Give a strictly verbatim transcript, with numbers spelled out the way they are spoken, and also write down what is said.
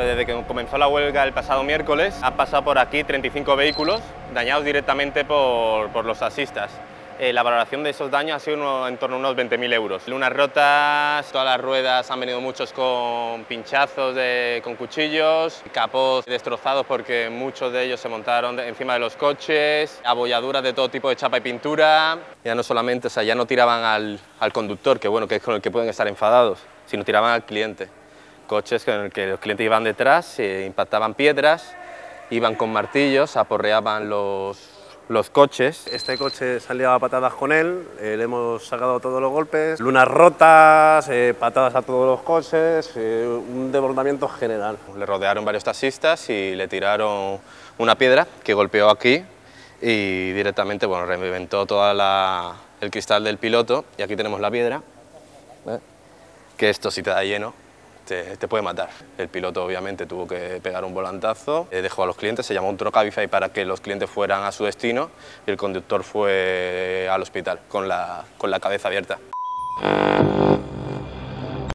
desde que comenzó la huelga el pasado miércoles, han pasado por aquí treinta y cinco vehículos dañados directamente por, por los taxistas. Eh, la valoración de esos daños ha sido uno, en torno a unos veinte mil euros. Lunas rotas, todas las ruedas, han venido muchos con pinchazos de, con cuchillos, capós destrozados porque muchos de ellos se montaron de, encima de los coches, abolladuras de todo tipo de chapa y pintura. Ya no solamente, o sea, ya no tiraban al, al conductor, que bueno, que es con el que pueden estar enfadados, sino tiraban al cliente. Coches con el que los clientes iban detrás, se impactaban piedras, iban con martillos, aporreaban los los coches. Este coche salía a patadas con él, eh, le hemos sacado todos los golpes, lunas rotas, eh, patadas a todos los coches, eh, un desbordamiento general. Le rodearon varios taxistas y le tiraron una piedra que golpeó aquí y directamente, bueno, reventó todo el cristal del piloto, y aquí tenemos la piedra, ¿eh? Que esto si te da lleno Te, te puede matar. El piloto obviamente tuvo que pegar un volantazo, eh, dejó a los clientes, se llamó un Trocavify para que los clientes fueran a su destino y el conductor fue al hospital con la, con la cabeza abierta.